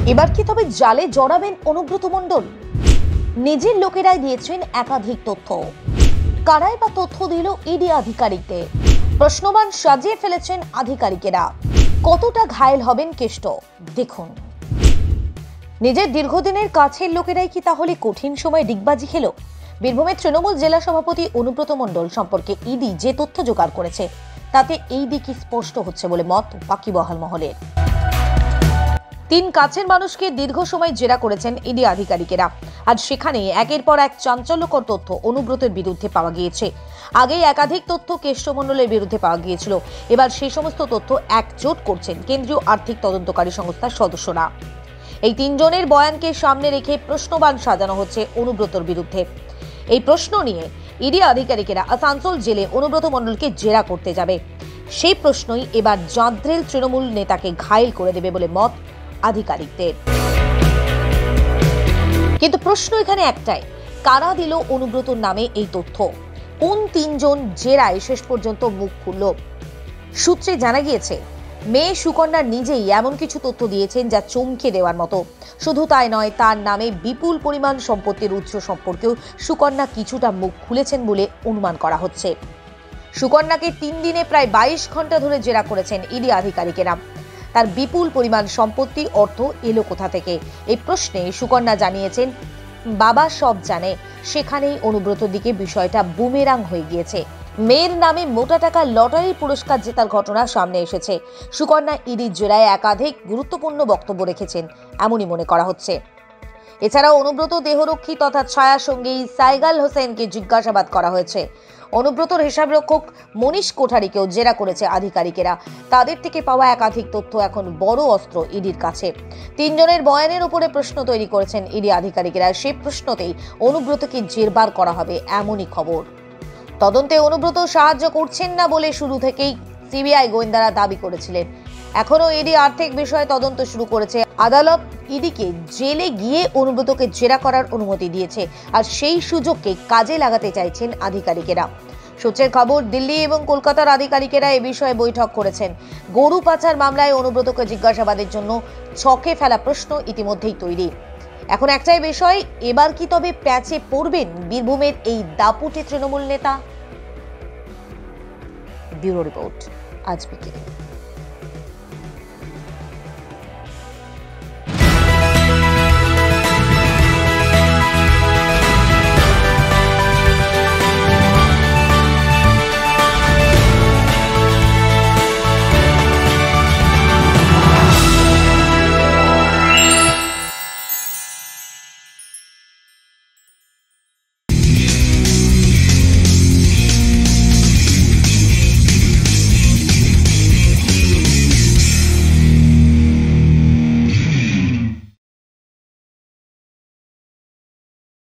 এবার কি তবে জালে জড়াবেন অনুব্রত মণ্ডল? নিজের লোকেরাই দিয়েছেন একাধিক তথ্য। কারাই বা তথ্য দিল ইডি আধিকারিকদের? প্রশ্নবান সাজিয়ে ফেলেছেন আধিকারিকেরা। কতটা ঘায়েল হবেন কেষ্ট, দেখুন। নিজের দীর্ঘদিনের কাছের লোকেরাই কি তাহলে কঠিন সময় ডিগবাজি খেল? বীরভূমের তৃণমূল জেলা সভাপতি অনুব্রত মণ্ডল সম্পর্কে ইডি যে তথ্য জোগাড় করেছে তাতে এই দিকই স্পষ্ট হচ্ছে বলে মত ওয়াকিবহাল মহলের। তিন কাছের মানুষকে দীর্ঘ সময় জেরা করেছেন ইডি আধিকারিকেরা। আজ সেখানে একের পর এক চাঞ্চল্যকর তথ্য অনুব্রতের বিরুদ্ধে পাওয়া গিয়েছে। আগেই একাধিক তথ্য কেষ্ট মণ্ডলের বিরুদ্ধে পাওয়া গিয়েছিল। এবার সেই সমস্ত তথ্য একজোট করছেন কেন্দ্রীয় আর্থিক তদন্তকারী সংস্থার সদস্যরা। এই তিনজনের বয়ানকে সামনে রেখে প্রশ্নবাণ সাজানো হচ্ছে অনুব্রতর বিরুদ্ধে। এই প্রশ্ন নিয়ে ইডি আধিকারিকেরা আসানসোল জেলে অনুব্রত মণ্ডলকে জেরা করতে যাবে। সেই প্রশ্নই এবার জাঁদ্রেল তৃণমূল নেতাকে ঘায়েল করে দেবে বলে মত আধিকারিকদের। কিন্তু প্রশ্ন এখানে একটাই, কারা দিল অনুব্রতর নামে এই তথ্য? কোন তিনজন জেরায় শেষ পর্যন্ত মুখ খুলল? সূত্রে জানা গিয়েছে মেয়ে সুকন্যা নিজেই এমন কিছু তথ্য দিয়েছেন যা চমকে দেওয়ার মতো। শুধু তাই নয়, তার নামে বিপুল পরিমাণ সম্পত্তির উৎস সম্পর্কেও সুকন্যা কিছুটা মুখ খুলেছেন বলে অনুমান করা হচ্ছে। সুকন্যাকে 3 দিনে প্রায় 22 ঘন্টা ধরে জেরা করেছেন ইডি আধিকারিকেরা। তার বিপুল পরিমাণ সম্পত্তি, অর্থ এলো কোথা থেকে? এই প্রশ্নে সুকন্যা জানিয়েছেন বাবা সব জানে। সেখানেই অনুব্রতর দিকে বিষয়টা বুমেরাং হয়ে গিয়েছে। মেয়ের নামে মোটা টাকা লটারির পুরস্কার জেতার ঘটনা সামনে এসেছে। সুকন্যা ইডির জেরায় একাধিক গুরুত্বপূর্ণ বক্তব্য রেখেছেন এমনই মনে করা হচ্ছে। এছাড়াও অনুব্রত দেহরক্ষী তথা ছায়া সঙ্গী সাইগাল হোসেনকে জিজ্ঞাসাবাদ করা হয়েছে। অনুব্রতর হিসাবরক্ষক মনীষ কোঠারিকেও জেরা করেছে আধিকারিকেরা। তাদের থেকে পাওয়া একাধিক তথ্য এখন বড় অস্ত্র ইডির কাছে। তিনজনের বয়ানের উপরে প্রশ্ন তৈরি করেছেন ইডি আধিকারিকেরা। সেই প্রশ্নতেই অনুব্রতকে জেরবার করা হবে এমনই খবর। তদন্তে অনুব্রত সাহায্য করছেন না বলে শুরু থেকেই সিবিআই গোয়েন্দারা দাবি করেছিলেন। এখনো ইডি আর্থিক বিষয়ে তদন্ত শুরু করেছে। আদালত ইডিকে জেলে গিয়ে অনুব্রতকে জেরা করার অনুমতি দিয়েছে, আর সেই সুযোগকে কাজে লাগাতে চাইছেন আধিকারিকেরা। সূত্রের খবর, দিল্লি এবং কলকাতার আধিকারিকেরা এ বিষয়ে বৈঠক করেছেন। গরু পাচার মামলায় অনুব্রতকে জিজ্ঞাসাবাদের জন্য ছকে ফেলা প্রশ্ন ইতিমধ্যেই তৈরি। এখন একটাই বিষয়, এবার কি তবে প্যাচে পড়বেন বীরভূমের এই দাপুটে তৃণমূল নেতা? ব্যুরো রিপোর্ট, আজ বিকেলে।